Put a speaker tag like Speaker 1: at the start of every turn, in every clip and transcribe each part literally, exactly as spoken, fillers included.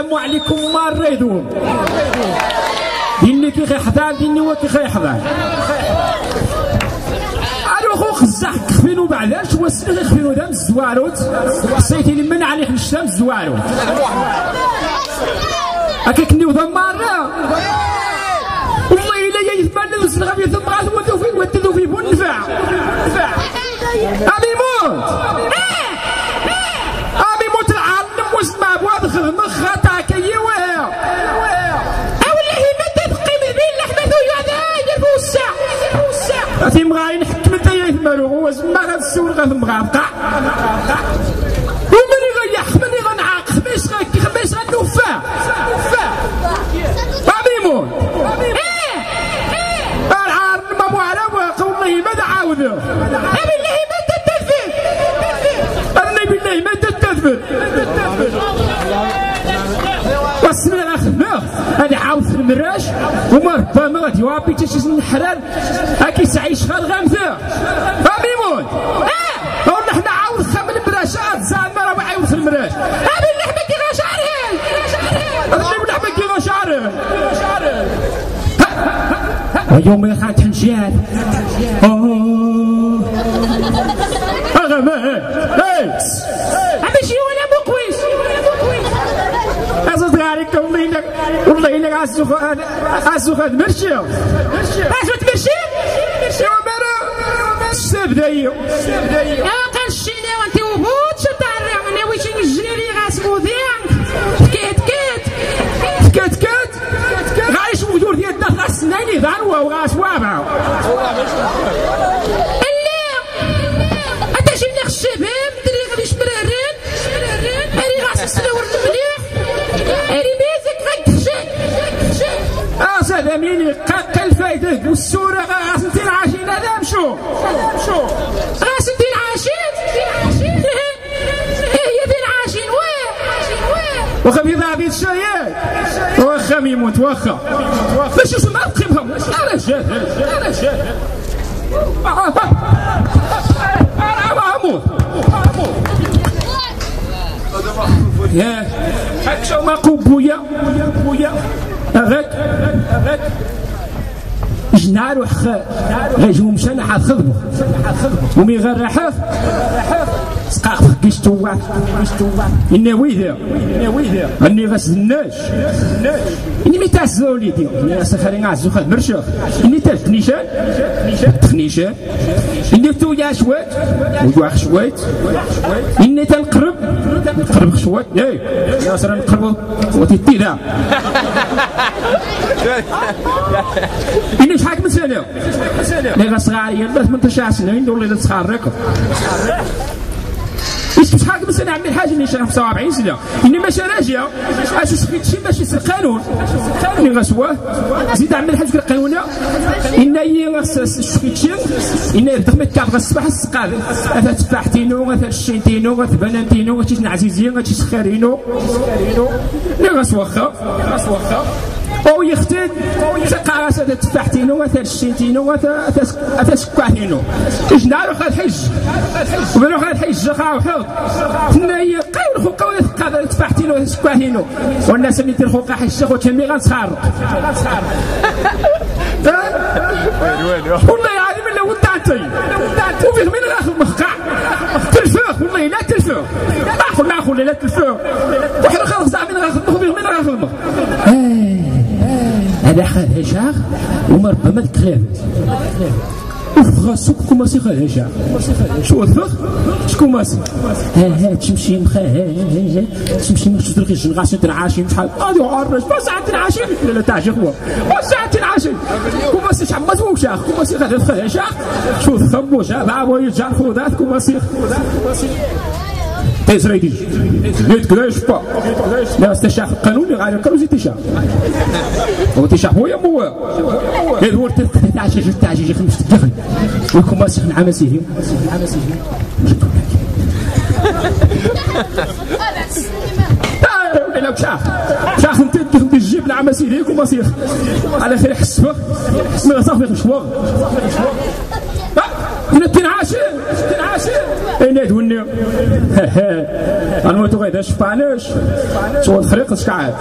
Speaker 1: السلام عليكم مريدون ديني كي خيحضر ديني هو كي خيحضر الو خو خزاح كفينو بعداش واسنغ خفينو دام الزواروت صيتي لمن عليه نشتم الزواروت هكا كني وذا مرة والله إلا يثمن وسنغ في ثم غاد ودو في ودو في بون نفع نفع أبي موت أبي موت العالم واسمع بواد خدم خاطا كيوها أولي ما تبقي من بين لحمة ويادا يرفو الساع أتي مغاين حكم انت يثمنو هو زما غاد السور غاد مغابقع ومني غيح مني غنعاق خميس غاكي خميس غنوفا أبي موت العار ما مو على واقع والله ما تعاودوا أبي الله ما تتثبت أنا بالله ما تتثبت واسمع اخذناه هذا عاود في المراش وما ربما غادي يوابي تشيش الحرار هاكي سعيش غير غامثه أبي موت اه قلنا حنا عاود خام المراشات زعما راه عاود في المراش أبي الله ما كيغاش عارف أبي الله ما كيغاش عارف ويوم يخات حنشيات اوه اغمى هاي ماشي ولا مقويس اصدق عليك والله انك والله انك عسوخ عسوخ مرشي عسوخ تمرشي يا مرا السب دايو يا قال الشينا وانت وبوت شد على انا واش نجري لي غاسبو ذيك كيت كيت كيت كيت غايش ودور ديال الدار السناني ذروه وغاس وابع لا انت شنو الشباب دري غادي يشمررين اري غاس السنور مليح اري ميزك غتخشى اه ساده ميني قاق الفايده والسوره غاس انت العاشين هذا مشو مشو غاس انت العاشين هي ديال العاشين واه واخا في ضعف الشيء واخا يموت واخا باش يسمع قيمهم انا جاهل انا جاهل انا اموت يا هكا ما قبويا بويا غاك غاك جنار وخ غيجو مشى نحا خدمو ومي غير رحاف سقاق كيشتو كيشتو إني ويدا إني ويدا إني غسلناش إني ميتاس وليدي إني سخرين عزو خد مرشخ إني تاج تنيشان تنيشان إني تويا شويت ويواخ شويت إني تنقرب نقرب شويت إيه يا سر نقرب وتيتي ذا إني شحال من سنة اللي غصغار يلا ثمنطاش سنة ولا تسخرك إيش شحال من سنة عمل حاجة اللي شرا خمسة وأربعين سنة إني ماشي راجع أش سفيت شي ماشي القانون اللي غسواه زيد عمل حاجة القانون إن هي سفيت شي إن يدخل كاب غصبح السقاد أثا تفاحتينو أثا الشينتينو أثا بنانتينو أثا نعزيزين أثا سخارينو اللي غسوخا غسوخا أو يختد تقاس هذا تفاحتينو أثا الشينتينو أثا أثا سكاحينو إيش نعرف هذا الحج وبنروح هذا الحج خاو حوض تناي قاول خو قاول ثقافة تفاحتينو سكاحينو والناس اللي ترخو قاح الشيخ وتمي غنسخار والله عالم إلا ودعتي وفيه من غاخذ مخقع تلفاخ والله لا تلفاخ لا أخو لا أخو لا تلفاخ وحنا خلص من غاخذ وفيه من غاخذ مخ هذا خذ هشاخ وما ربما تكرهت وفغاسوك كوماسي خذ هشاخ شو الفخ شكون ماسي ها ها تمشي مخا ها تمشي مش تلقي الجنغاسي تنعاشي شحال غادي عرج ما ساعه تنعاشي لا لا تعجي هو ما ساعه تنعاشي كوماسي شحال ما زوج شاخ كوماسي خذ خذ هشاخ شو ثمو شاخ بابا يرجع فودات كوماسي تزريدي ليت كلاش با لا استشاف القانون غير القانون تشاف هو تشاف هو يا مو غير هو تاع شي تاع شي خمس دقائق ويكون ماسك مع مسيحي مع مسيحي لا شاف شاف انت تجيب مع مسيحي يكون ماسك على خير حسبه ما صافي شوغ هنا تنعاشر تنعاشر اين دوني أنا وتوغيدا شفاناش شو الفريق شكعاد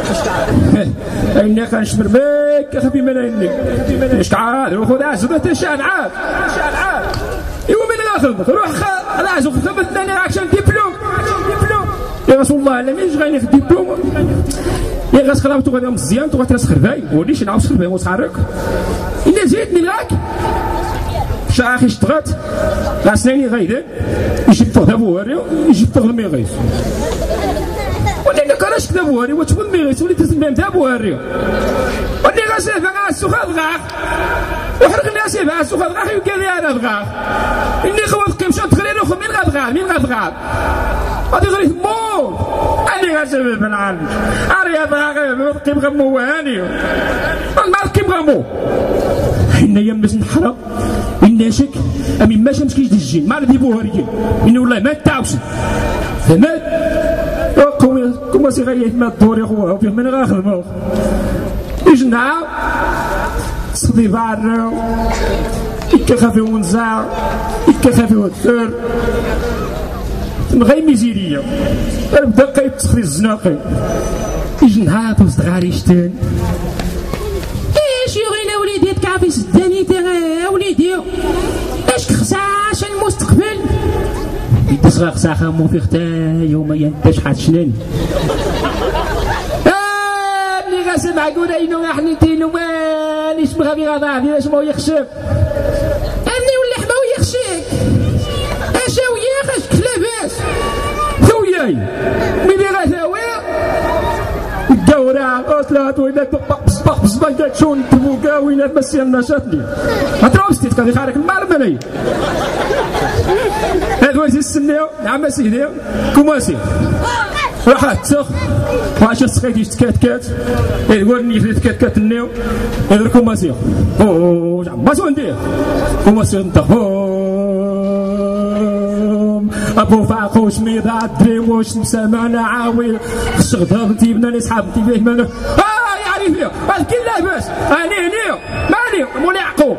Speaker 1: إني كنشمر بك خفي من إني شكعاد وخذ عزوة تشان عاد إيوا من الآخر روح العزو خذ ثاني عشان دبلوم يا رسول الله لا ميش غير في دبلوم يا غاس خلاو توغيدا مزيان توغيدا تراس خرباي وليش نعاود خرباي وتحرك إلا زيدني معاك شاخي اشتغلت لا سنيني غيدا يجيب فوق دابواري يجيب فوق الميغيس ولينا كراش دابواري وتبون الميغيس وليت تسمى دابواري ولي غاسيف غاسو خاد غاخ وحرق الناس يبقى غاسو خاد غاخ يوكا لي انا غاخ اني خوات قيمشان تخرين وخو مين غاد غاخ مين غاد غاخ غادي غير مو اني غاسيف بن عالم اريا باغي قيم غمو هاني ما قيم غمو حنا يمس نحرق إن شك أمي ما شمس كيش الجين ما ردي بوهرية إنه والله ما تعوش فمات كم كم سيغيث ما الدور يا خوها وفيه من غاخذ الموخ إجنع صدي بعرو إكا خافي ونزاع إكا خافي والثر غير ميزيرية أنا بدا قايب تسخري الزناقي إجنع بوسط غاريشتين
Speaker 2: يا وليدي تكافي سداني يا وليدي اش خساش المستقبل
Speaker 1: يتصغى خساخة مو في ختان يوم ينتش حد شنان ابني غاسم عقونا إنو نحن تينو مانيش بغابي غضابي باش ما يخشب
Speaker 2: ابني ولا حما ويخشيك اش وياك اش كلاباس
Speaker 1: خوياي ملي غاثاوي الدورة أصلات وإذا بقبص بقبص بقى شون تبوكا وإذا بس ينشطني هتروستي تقضي خارج المرمني هذا وجه السنيو نعم سيدي كوماسي راحت تسخ وعشان سقيت يشتكات كات يقولني يخلي كات كات النيو هذا كوماسي أوه ما سوى ندير كوماسي انتخو أبو فاقوش ميضا دريموش مسامعنا عاوي الشغطة بنتي بنا نسحب بنتي فيه مانا آه يعني فيه هذا كله بس أني هني ماني مولي عقوب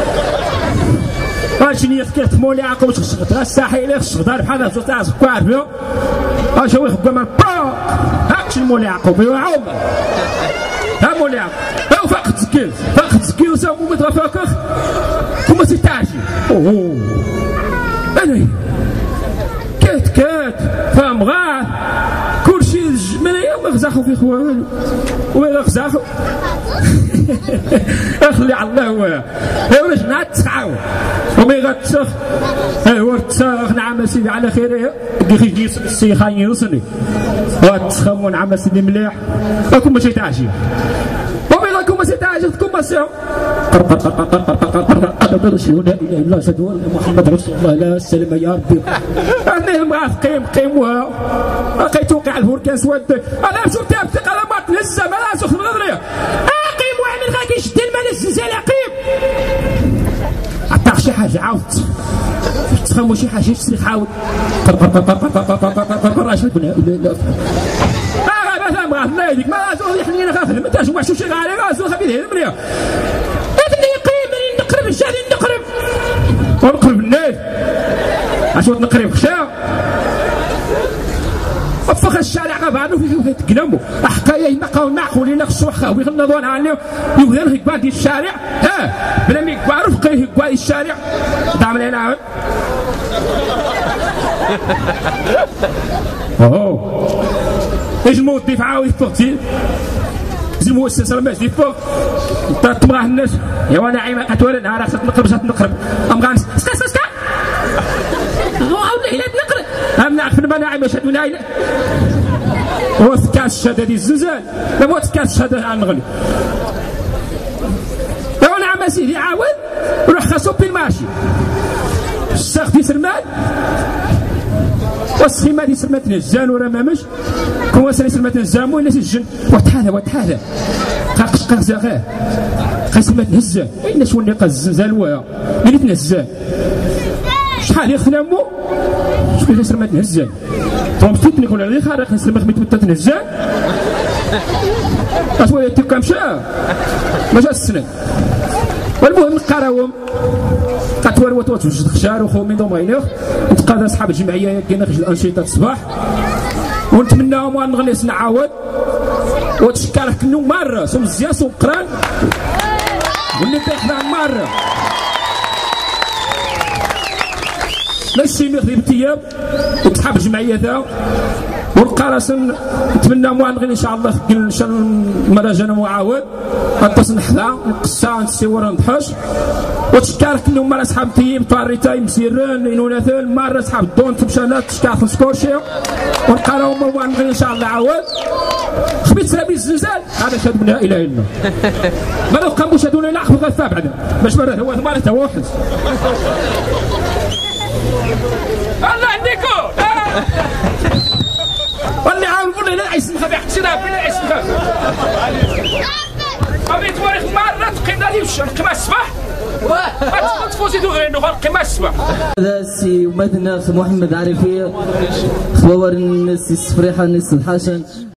Speaker 1: أشني يخكيت مولي عقوب الشغطة الساحي إليه الشغطة بحال هذا تاع سكوار فيه أشوي خبا من با هاكش مولي عقوب يا عوض ها مولي عقوب أو فاقد سكيل فاقد سكيل وسامو متغفاكخ كما ستاشي أوه أنا كات كات فهم غاه كل شيء ملايين مغزاخو في خوان وين غزاخو اخلي على الله هو هو جنا تسعاو ومي غتسخ هو تسخ نعم سيدي على خير كي سي خاين يوصلني وتسخمون نعم سيدي مليح راكم ماشي تعجب ومي راكم ماشي تعجب كم سيو أنا رسول لا إله إلا الله أشهد أن محمد رسول الله لا السلام يا ربي أنا المرأة قيم قيموها لقيت وقع البركان سود أنا شو تابت قلمات لسه ما لا سخن نظري أقيم وعمل غادي يشد المال الزلزال أقيم عطاك شي حاجة عاود تفهموا شي حاجة تصريخ عاود أشهد لا إله إلا الله ما الله يديك ما زول يحنينا غافل ما تاش وحشو شي غالي غازو خبيث هنا ابني قيم نقرب الشادي نقرب ونقرب الناس عشان نقرب خشا وفخ الشارع غابانو في تقلمو حكايه نقاو معقولين خصو خاوي غنضون عليه يوهر هكبادي الشارع ها بلا ما يكبارو فقيه هكبادي الشارع دعم لنا اوه ايش الموت ديف عاوي فوقتي زلمو السلسله ماش ديف فوق تبغاه الناس يا وانا عيما كتولد انا خصك نقرب خصك نقرب ام غانس اسكا اسكا اسكا والله الا نقرب ام نعرف المناعي باش هادو نايله هو كاس الشهاده ديال الزلزال لا موت كاس الشهاده عن نغلي يا وانا عم سيدي عاود روح خاصو بالماشي الساق دي سرمان والسخيمة دي سرمات نزان ورا مامش كون سالي سرمات نزان وين الجن وتحالة وتحالة قاقش قاقزاغاه قا سرمات نزان وين شو اللي قاز الزلزال ويا مين تنزان شحال يخنا مو شكون سرمات نزان طومتني كون على خارق سرمات ميت تنزان اش ولا تيكا مشى ما جا السنة والمهم نقراوهم قاتوار وتوت وجد خشار وخو من دوم غينيخ نتقاضى اصحاب الجمعيه كاين خرج الانشطه الصباح ونتمناهم وان نغليس نعاود وتشكر كنو مره سوم مزيان سوم قران واللي تاخذ مره ماشي مغرب التياب وتحب الجمعيه ذا والقراصن نتمنى موان ان شاء الله ان شاء الله المراجع معاود غطس نحذا نقصا نسيور نضحش وتشكارك انهم مرة اصحاب طيب طاريتاي مسيرين ينوناثل مرة اصحاب الدون تمشانات تشكارك نسكورشي ونقراو موان ان شاء الله عاود خبيت سلامي الزلزال هذا شهد من لا اله الا الله ما لو كان مشاهدون لا اخذ غثا بعدا باش مرة هو مرة واحد الله عندكم واللي عاون قول لي لا عيسى نخاف يحتسنا بلا عيسى نخاف قبيت وريك مرة تقينا لي وش نقيمة الصباح ما تفوزي دوغري نوغ نقيمة الصباح
Speaker 3: هذا السي ومثنى محمد عارفية خوار الناس السفريحة الناس الحسن